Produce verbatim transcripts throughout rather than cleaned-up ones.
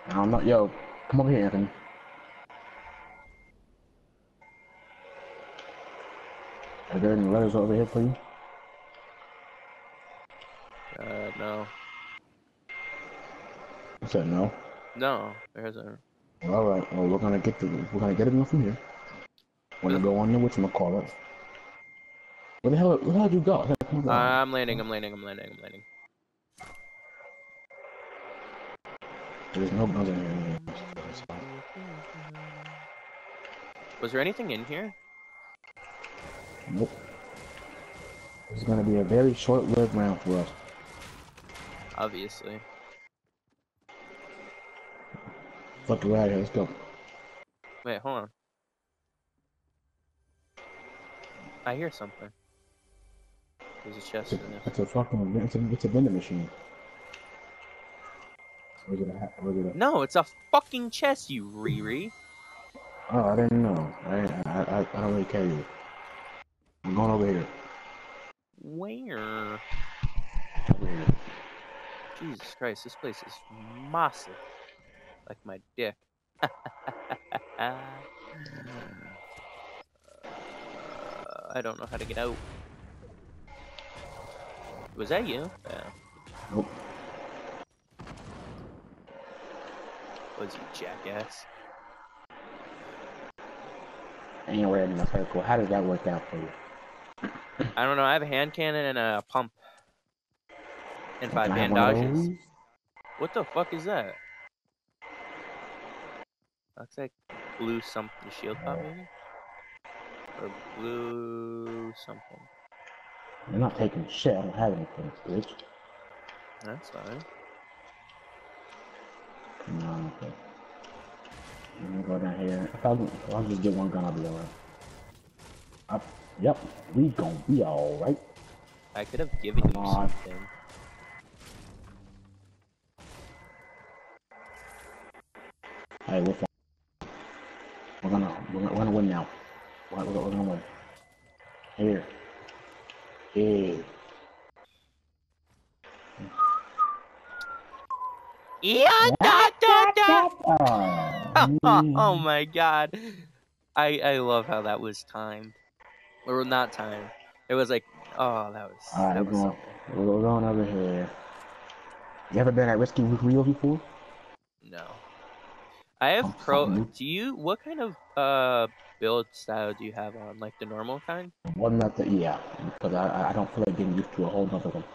I'm not. Yo, come over here, Anthony. Are there any letters over here for you? Uh, no. You said no. No, there isn't. All right. Well, we're gonna get the we're gonna get it from here. We're gonna go on the whatchamacallit. Where the hell? Where the hell did you go? Uh, I'm landing. I'm landing. I'm landing. I'm landing. There's no guns in here. Was there anything in here? Nope. This is gonna be a very short-lived round for us. Obviously. Fuck the ride here. Let's go. Wait, hold on. I hear something. There's a chest in this. It's a fucking. It's a, it's a vending machine. Or is it a, or is it a... No, it's a fucking chest, you Riri. Oh, I didn't know. I I I, I don't really care you. I'm going over here. Where? Over here. Jesus Christ, this place is massive. Like my dick. uh, I don't know how to get out. Was that you? Yeah. Nope. Was you jackass? Ain't red in a circle. How does that work out for you? I don't know. I have a hand cannon and a pump. And five Can I have one of bandages. those? What the fuck is that? Looks like blue something. Shield pop maybe? Or blue something. You're not taking shit. I don't have anything, bitch. That's fine. No, okay. I'm gonna go down here. If, I, if I'll just get one gun, I'll be alright. Up. Yep. We gonna be alright. I could have given you something. Hey, we're fine. We're gonna, we're gonna, we're gonna win now. We're, we're, we're gonna win. Here. Here. Yeah, da, da, da. Oh, oh my god. I I love how that was timed. Or not timed. It was like, oh, that was, Alright, that we're was going, something. we're going over here. You ever been at Risky Wheel before? No. I have Oh, pro. something. Do you, what kind of uh build style do you have on? Like the normal kind? One method, yeah. Because I I don't feel like getting used to a whole nother one.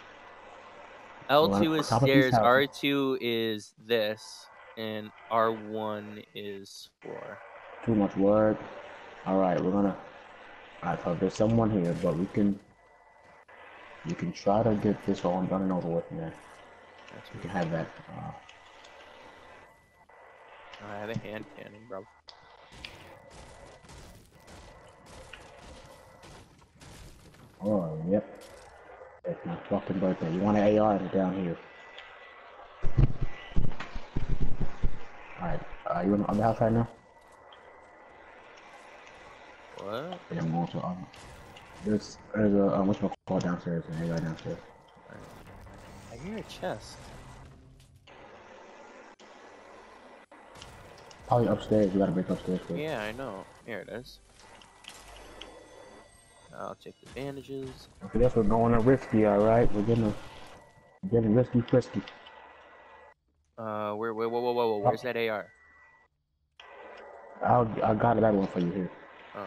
L So, two on is top of these stairs, houses- R two is this, and R one is floor. Too much work. Alright, we're gonna... Alright, so there's someone here, but we can... You can try to get this all done and over with, man. That's You can have that. Uh, I have a hand cannon, bro. oh, yep. It's my fucking birthday. You want an A R down here. Alright, uh, you on the house right now? What? Yeah, I'm going to, um... There's, there's a, um, what's my call downstairs, and A R downstairs. I hear a chest. Probably upstairs, you gotta break upstairs first. Yeah, I know. Here it is. I'll take the bandages. Okay, that's we're going to risky, alright? We're getting, we're getting risky frisky. Uh, where, where, whoa, whoa, whoa, whoa, where's that A R? I'll, I got that one for you here. Oh.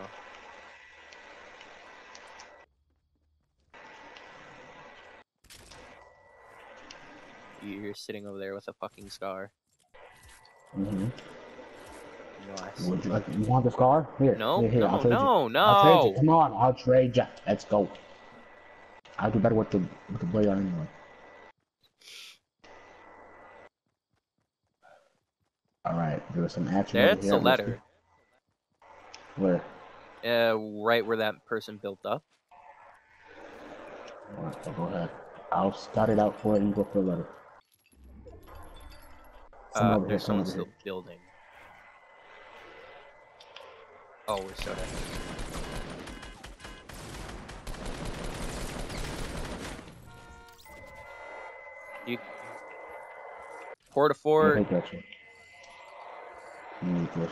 You're sitting over there with a fucking scar. Mm-hmm. Nice. Would you like, you want the scar? Here, No, here, here, no, I'll trade no, you. no. I'll trade you. Come on, I'll trade you. Let's go. I'll do better with the with the blade on anyway. All right, there was some action. That's over a here. letter. Where? Uh, right where that person built up. All right, so go ahead. I'll start it out for you. You go for the letter. Someone Uh, over here, there's someone over still here. building. Oh, we're so dead. You... Port a fort. Yeah, take that shit. You need this.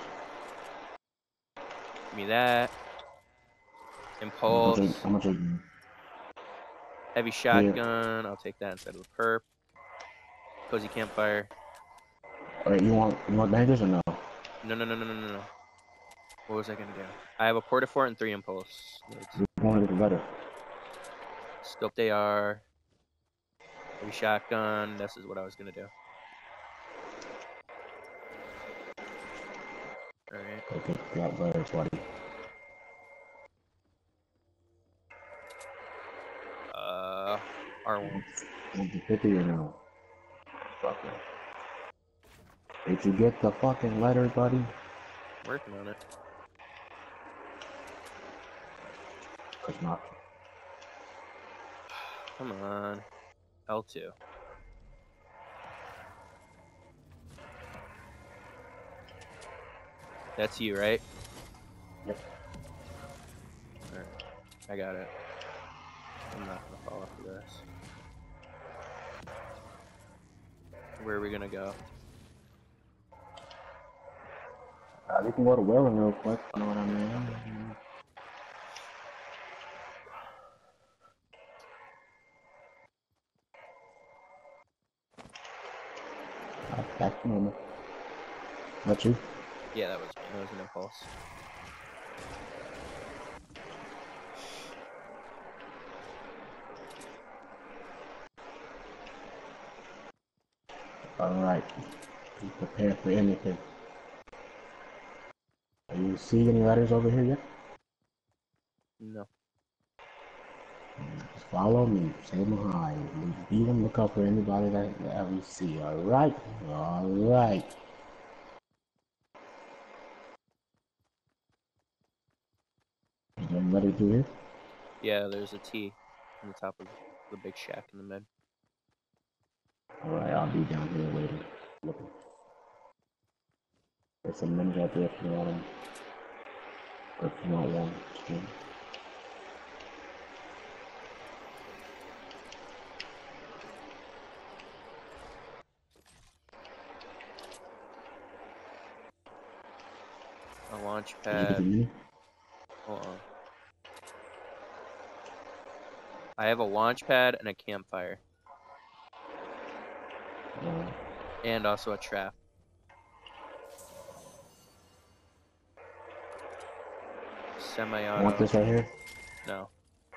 Give me that. How much? Impulse. How much? Heavy shotgun. I'll take that instead of a perp. Cozy campfire. Alright, you want you want bandages or no? No, no, no, no, no, no, no. What was I gonna do? I have a Portafort and three impulse. You want to get better. Scoped A R. Heavy shotgun. This is what I was gonna do. Alright. Okay, got better, buddy. Uh, R one. fifty or no? Fuck it. Did you get the fucking letter, buddy? Working on it. It's not. Come on. L two. That's you, right? Yep. Alright. I got it. I'm not gonna fall after this. Where are we gonna go? Uh, we can go to Welling real quick. You know what I mean? Uh, back to normal. Not you? Yeah, that was me. That was an impulse. Alright. Be prepared for anything. Do you see any letters over here yet? No. Just follow me. Say them hi. Be on the lookout for anybody that, that we see. Alright? Alright. Is there any letters through here? Yeah, there's a T on the top of the big shack in the mid. Alright, I'll be down here waiting. Looking. There's some menus out there if you want them. Or if you want one. Too. A launch Did you get the pad. menu? Hold on. I have a launch pad and a campfire. Uh, And also a trap. Semi-auto. you want this right here? No.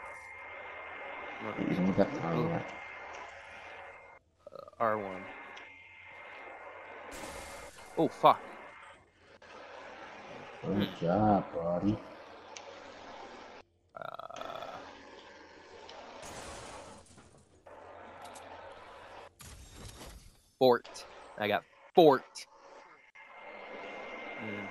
You want that? Alright. Uh, R one. Oh, fuck. Good job, buddy. Uh, fort. I got fort. Mm.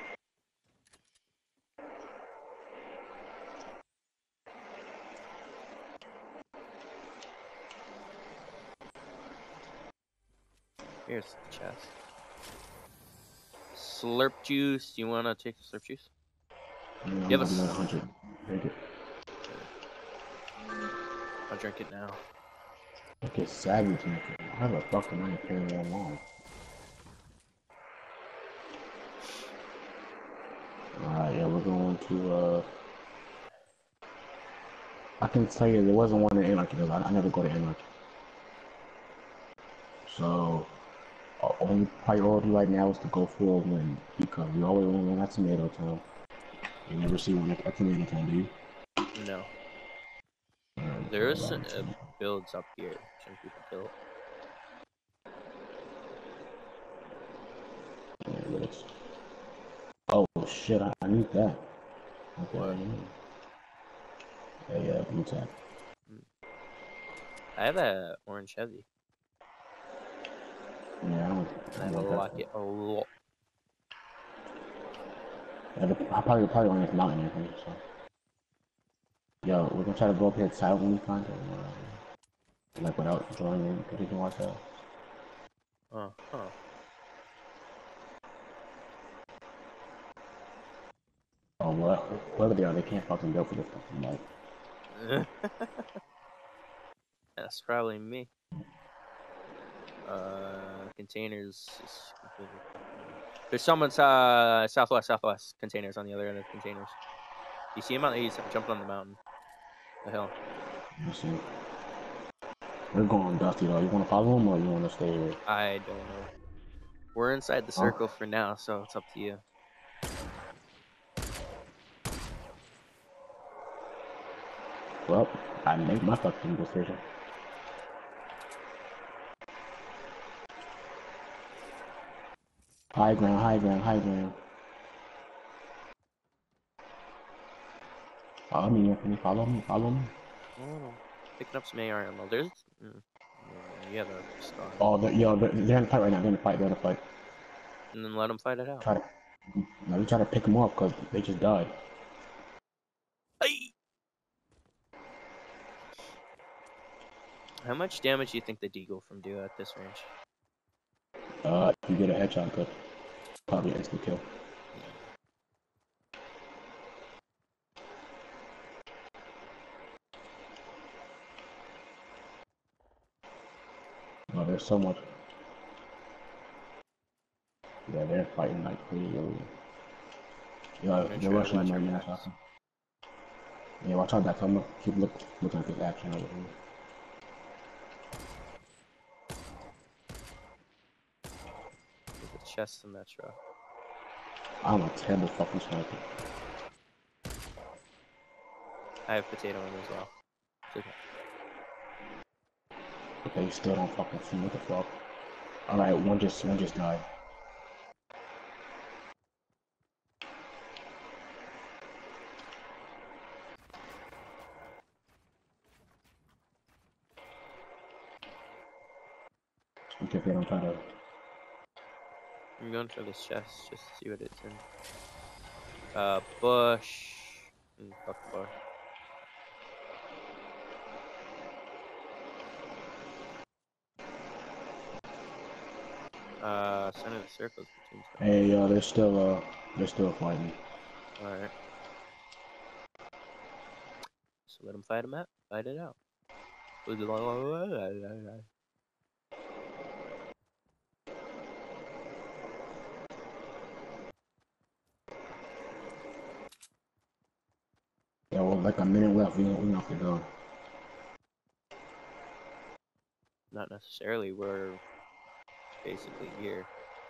Here's the chest. Slurp juice. You wanna take the slurp juice? Mm, Give I'm us. gonna one hundred. Take it. I'll drink it now. Look at savage, nigga. How the fuck am I carrying that long? Alright, yeah, we're going to, uh... I can tell you there wasn't one in Anarchy, because I, I never go to Anarchy. So, our only priority right now is to go for a win, because we always want to win at Tomato Town. You never see one at Tomato Town, do you? No. Alright, There's so, uh, uh, builds up here. Some people built. yeah, let's- Oh shit, I, I need that. Okay, What? yeah, yeah, blue tap. I have a orange heavy. Yeah, I don't. And I have a locket. A lot. Yeah, the, I probably probably on this mountain, I think. So, yo, we're gonna try to go up here silently, kind of, uh, like without joining anything ourselves. Uh huh. Oh, well, whoever they are, they can't fucking go for this fucking light. That's probably me. Uh, containers is completely fucking. There's someone's uh southwest, southwest containers on the other end of the containers. You see him on? He's jumping on the mountain, the hill. Let's see. We're going Dusty though. You want to follow him or you want to stay here? I don't know. We're inside the circle oh. for now, so it's up to you. Well, I made my fucking decision. High ground, high ground, high ground. Follow me, Anthony. Follow me, follow me. Oh, picking up some A R ammo. There's. Mm, you have a star. Oh, they're, yo, they're, they're in a fight right now. They're in a fight. They're in a fight. And then let them fight it out. Try to. Now we try to pick them up because they just died. Hey! How much damage do you think the Deagle from do at this range? Uh, if you get a headshot, good. Probably instant kill. Oh, there's so much. Yeah, they're fighting like crazy. Yeah, they're rushing them right now. Yeah, watch out that. I'm gonna keep look, looking at this action over here. There's a chest in that truck. I'm a terrible fucking sniper. I have potato in as well. It's okay. Okay, you still don't fucking see what the fuck. Alright, one just one just died. Okay, I'm trying to. I'm going for this chest just to see what it's in. Uh, bush. Mm, fuck the bush. Uh, center of the circle is between. Hey, uh, they're still, uh, they're still fighting. Alright. So let them fight them out. Fight it out. Yeah, well, like a minute left. We don't, we don't have to go. Not necessarily. We're basically here.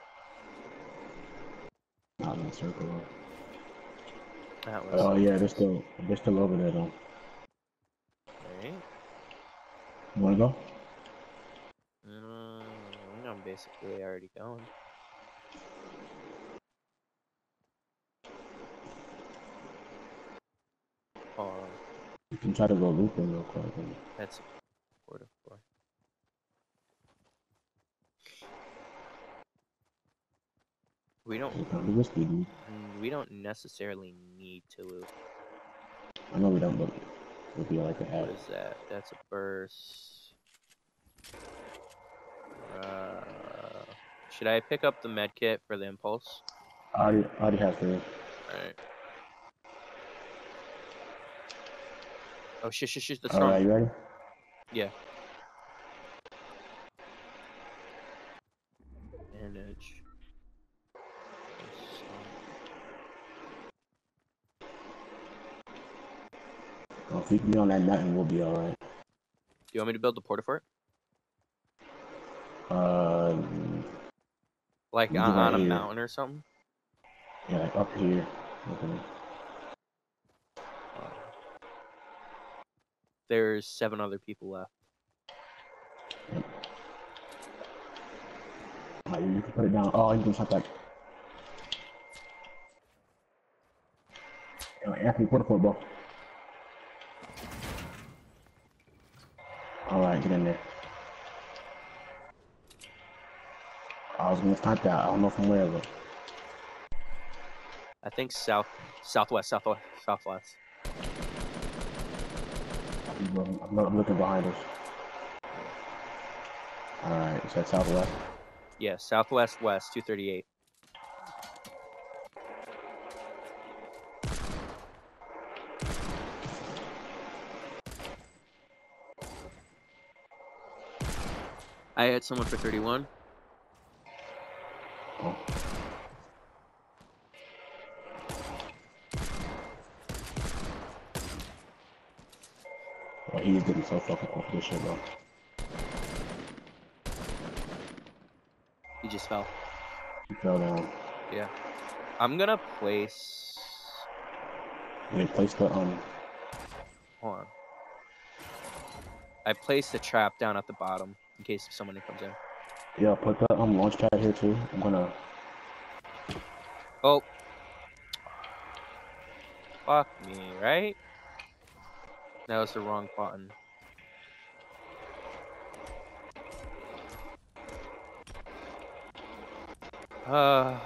Not in the circle. Oh uh, yeah, they're still, they're still over there though. Alright. You wanna go? Mm, I'm basically already going. Oh. You can try to go loop them real quick. That's four to four. We don't. It's risky, dude. We don't necessarily need to loot. I know we don't, but it'll be like a hat. What is that? That's a burst. Uh, should I pick up the med kit for the impulse? I already, I already have three. Alright. Oh shit, shit, shit, that's All wrong. right, you ready? Yeah. Bandage. Well, if you can be on that mountain, we'll be alright. Do you want me to build the porta fort? Uh, like on, right on a here. mountain or something? Yeah, like up here. Okay. Uh, there's seven other people left. Yep. Alright, you can put it down. Oh, you can shot that. Yo, Anthony, put it for bro. Alright, get in there. I was gonna start that. I don't know from where, but. I think south, southwest, southwest, southwest. I'm, I'm, I'm looking behind us. Alright, is that southwest? Yeah, southwest, west, two thirty-eight. I had someone for thirty-one. Oh. he's getting so fucking off this shit, bro. He just fell. He fell down. Yeah. I'm gonna place. And he placed the um. Hold on. I placed the trap down at the bottom in case someone comes in. Yeah, put the um launch pad here too. I'm gonna. Oh. Fuck me, right? That was the wrong button. Uh,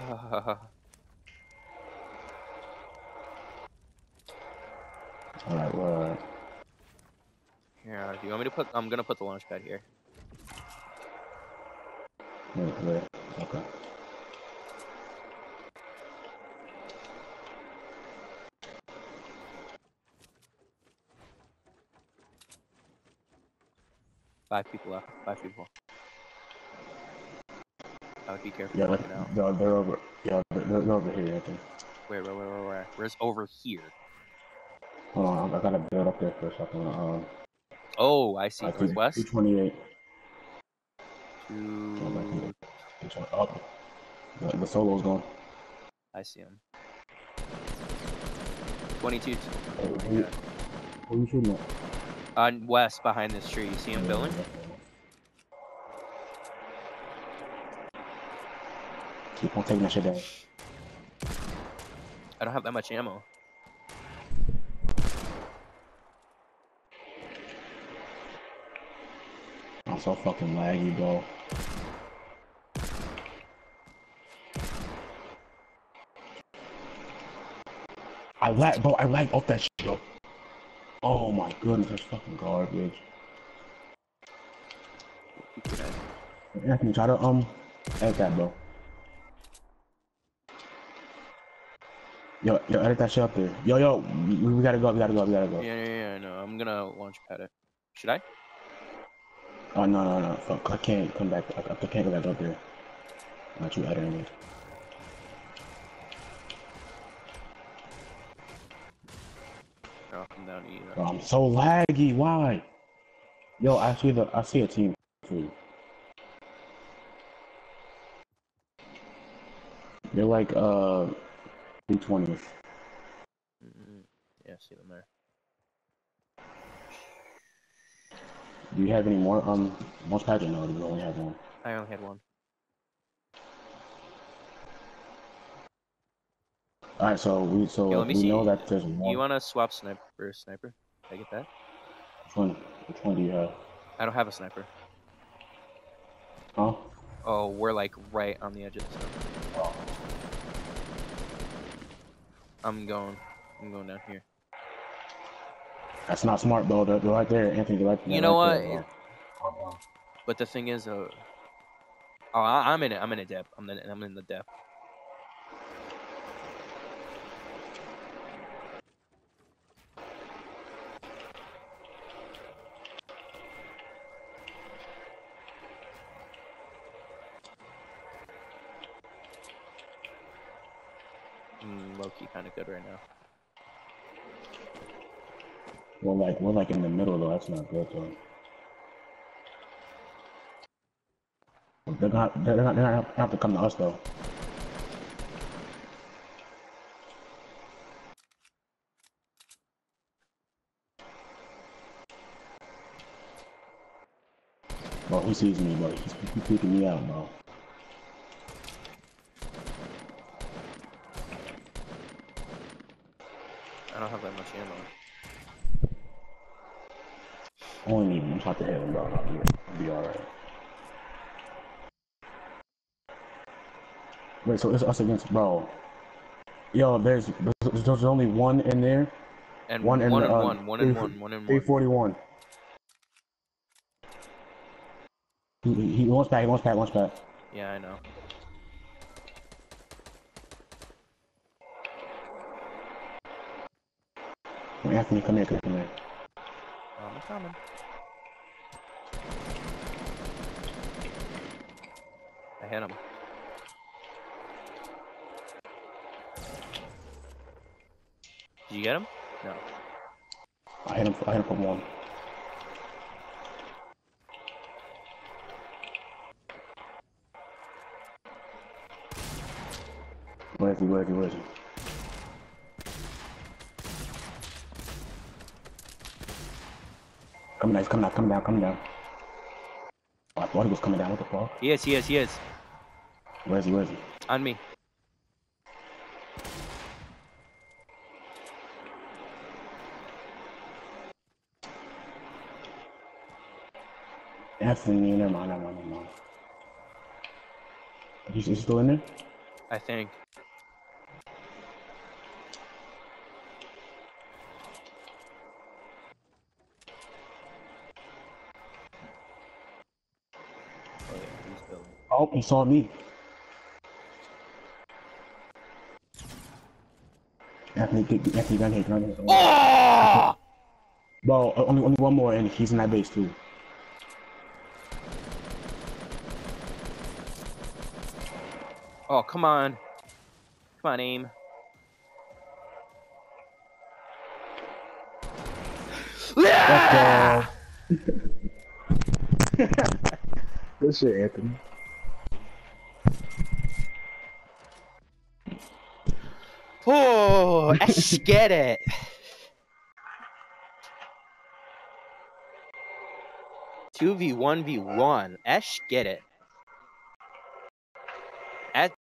Alright, well. Here, do you want me to put? I'm gonna put the launch pad here. Yeah, yeah, okay. Five people left. Five people. I would be careful Yeah, walking out. they're, they're over. Yeah, they're, they're over here, I think. Where, where, where, where, where? Where's over here? Hold on, I gotta build up there for a second. Um, Oh, I see. I think Northwest. two twenty-eight. Two. Up. The, the solo's gone. I see him. Twenty-two. Oh, who, you- who you shooting at? On west, behind this tree. You see him building? Keep on taking that shit down. I don't have that much ammo. I'm so fucking laggy, bro. I lag, bro. I lag off that shit, bro. Oh my goodness, that's fucking garbage. Anthony, try to um edit that, bro. Yo, yo, edit that shit up there. Yo, yo, we, we gotta go, we gotta go, we gotta go. Yeah, yeah, yeah. No, I'm gonna launch pad it. Should I? Oh no, no, no, fuck! I can't come back. I, I can't go back up there. Not you editing it. I'll come down to you. Bro, I'm so laggy. Why? Yo, I see the, I see a team too. They're like uh, two twenty. Mm-hmm. Yeah, see them there. Do you have any more um launch pads or no? Do you only have one? I only had one. All right, so we so Yo, uh, let me we see. know that there's one. You wanna swap sniper for a sniper? Can I get that? Which one? Which one do you have? I don't have a sniper. Huh? Oh, we're like right on the edge of the sniper. I'm going. I'm going down here. That's not smart, bro. They're, they're right there, Anthony. They're right, they're You know right what? there, bro. But the thing is, uh, oh, I, I'm in it. I'm in a dip. I'm in. I'm in the dip. Mm, low key, kind of good right now. We're like we're like in the middle though. That's not good though. They're not. They're not. They're not gonna have to come to us though. Bro, he sees me, bro. He's, he's peeking me out, bro. I don't have that much ammo. I only need one shot to hit him, bro. I'll be, I'll be alright. Wait, so it's us against, bro. Yo, there's there's, there's only one in there. And One one, in one the, and um, one, one and one, one and three one. forty-one. He, he, he launch back, launch back, launch back. Yeah, I know. Well, Anthony, come here, come here. I'm coming. I hit him. Did you get him? No. I hit him. I hit him for one. Where is he? Where is he? Where is he? Come down, he's coming down, come down, come down. Oh, I thought he was coming down. What the fuck? He is, he is, he is. Where is he? Where is he? On me. Anthony, never mind, never mind, never mind. Is he still in there? I think. Oh, yeah, he's building. Oh, he saw me. Anthony, get, Anthony, gun here, gun here. Oh! Bro, only, only one more, and he's in that base too. Oh, come on. Come on, aim. Let's go. Good shit, Anthony. Oh, let's get it. two v one v one. Esh, get it.